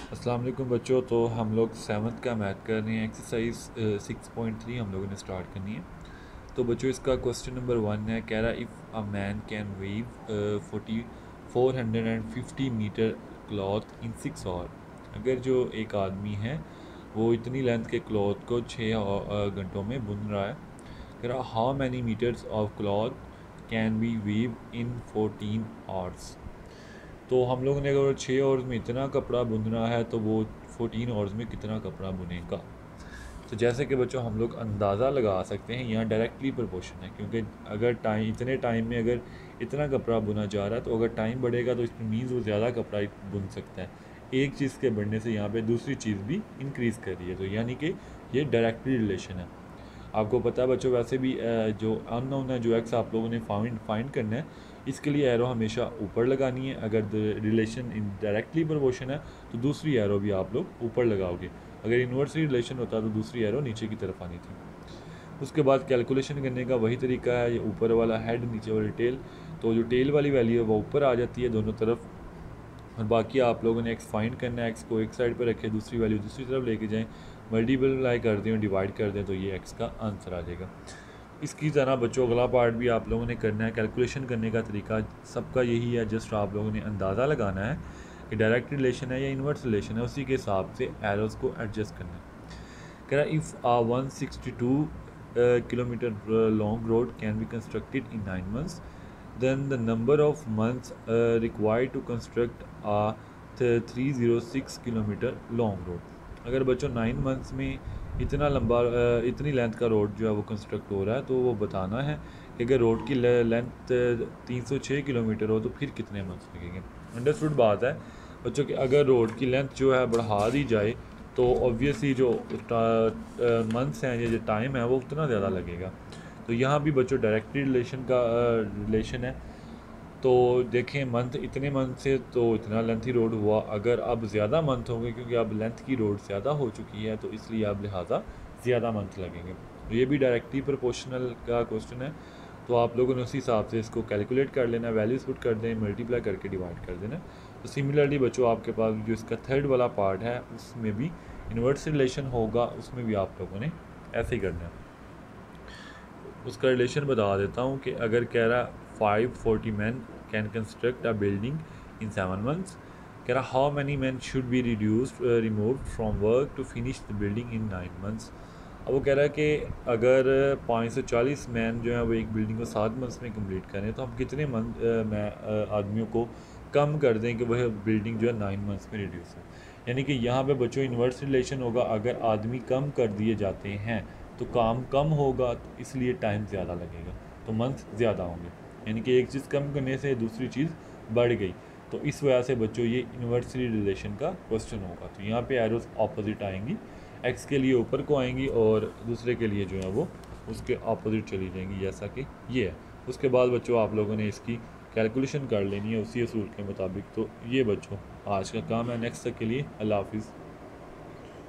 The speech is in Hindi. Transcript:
अस्सलाम वालेकुम बच्चों। तो हम लोग सेवन्थ का मैथ कर रहे हैं। एक्सरसाइज 6.3 हम लोगों ने स्टार्ट करनी है। तो बच्चों इसका क्वेश्चन नंबर 1 है, कह रहा if a man can weave 450 metre cloth in 6 hour. अगर जो एक आदमी है वो इतनी लेंथ के क्लॉथ को 6 घंटों में बुन रहा है। कह रहा how many metres of cloth can be weave in 14 hours. तो हम लोगों ने अगर 6 आवर्स में इतना कपड़ा बुनना है तो वो 14 आवर्स में कितना कपड़ा बुनेगा। तो जैसे कि बच्चों हम लोग अंदाज़ा लगा सकते हैं, यहाँ डायरेक्टली प्रोपोर्शन है, क्योंकि अगर टाइम इतने टाइम में अगर इतना कपड़ा बुना जा रहा है तो अगर टाइम बढ़ेगा तो इसमें मीन्स वो ज़्यादा कपड़ा बुन सकता है। एक चीज़ के बढ़ने से यहाँ पे दूसरी चीज़ भी इंक्रीज़ कर रही है, तो यानी कि ये डायरेक्टली रिलेशन है। आपको पता है बच्चों, वैसे भी जो अननोन है, जो एक्स आप लोगों ने फाइंड करना है, इसके लिए एरो हमेशा ऊपर लगानी है। अगर रिलेशन इन डायरेक्टली प्रोपोर्शन है तो दूसरी एरो भी आप लोग ऊपर लगाओगे। अगर इन्वर्सली रिलेशन होता तो दूसरी एरो नीचे की तरफ आनी थी। उसके बाद कैलकुलेशन करने का वही तरीका है, ये ऊपर वाला हेड नीचे वाली टेल। तो जो टेल वाली वैल्यू है वो ऊपर आ जाती है दोनों तरफ, और बाकी आप लोगों ने एक्स फाइंड करना है। एक्स को एक साइड पर रखें, दूसरी वैल्यू दूसरी तरफ लेके जाएं, मल्टीप्लाई कर दें, डिवाइड कर दें, तो ये एक्स का आंसर आ जाएगा। इसकी तरह बच्चों अगला पार्ट भी आप लोगों ने करना है। कैलकुलेशन करने का तरीका सबका यही है, जस्ट आप लोगों ने अंदाज़ा लगाना है कि डायरेक्ट रिलेशन है या इन्वर्स रिलेशन है, उसी के हिसाब से एरोस को एडजस्ट करना है। कह रहा if a 162 kilometre long road can be constructed in 9 months, then the number of months required to construct a 306 kilometre long road. अगर बच्चों 9 मंथ्स में इतना लंबा इतनी लेंथ का रोड जो है वो कंस्ट्रक्ट हो रहा है, तो वो बताना है कि अगर रोड की लेंथ 306 किलोमीटर हो तो फिर कितने मंथ्स लगेंगे। अंडरस्टूड बात है बच्चों कि अगर रोड की लेंथ जो है बढ़ा दी जाए तो ऑब्वियसली जो मंथ्स हैं या जो टाइम है वो उतना ज़्यादा लगेगा। तो यहाँ भी बच्चों डायरेक्टली रिलेशन का रिलेशन है। तो देखें, मंथ इतने मंथ से तो इतना लेंथी रोड हुआ, अगर अब ज़्यादा मंथ होंगे क्योंकि अब लेंथ की रोड ज़्यादा हो चुकी है तो इसलिए अब लिहाजा ज़्यादा मंथ लगेंगे। तो ये भी डायरेक्टली प्रोपोर्शनल का क्वेश्चन है। तो आप लोगों ने उसी हिसाब से इसको कैलकुलेट कर लेना, वैल्यूज़ पुट कर दें, मल्टीप्लाई करके डिवाइड कर देना। तो सिमिलरली बच्चों आपके पास जो इसका थर्ड वाला पार्ट है उसमें भी इन्वर्स रिलेशन होगा, उसमें भी आप लोगों ने ऐसे ही करना है। उसका रिलेशन बता देता हूँ कि अगर कह रहा 540 man can construct a building in 7 months, कह रहा how many man should be removed from work to finish the building in 9 months। अब वो कह रहा है कि अगर 540 मैन जो है वो एक बिल्डिंग को 7 मंथ्स में कंप्लीट करें तो हम कितने आदमियों को कम कर दें कि वह बिल्डिंग जो है 9 मंथ्स में रिड्यूस हो। यानी कि यहाँ पे बच्चों इन्वर्स रिलेशन होगा, अगर आदमी कम कर दिए जाते हैं तो काम कम होगा, तो इसलिए टाइम ज़्यादा लगेगा, तो मंथ ज़्यादा होंगे। यानी कि एक चीज़ कम करने से दूसरी चीज़ बढ़ गई, तो इस वजह से बच्चों ये इन्वर्सली रिलेशन का क्वेश्चन होगा। तो यहाँ पे एरोस ऑपोजिट आएंगी, एक्स के लिए ऊपर को आएंगी और दूसरे के लिए जो है वो उसके ऑपोजिट चली जाएंगी, जैसा कि ये है। उसके बाद बच्चों आप लोगों ने इसकी कैलकुलेशन कर लेनी है उसी असूल के मुताबिक। तो ये बच्चों आज का काम है। नेक्स्ट तक के लिए अल्लाह हाफिज़।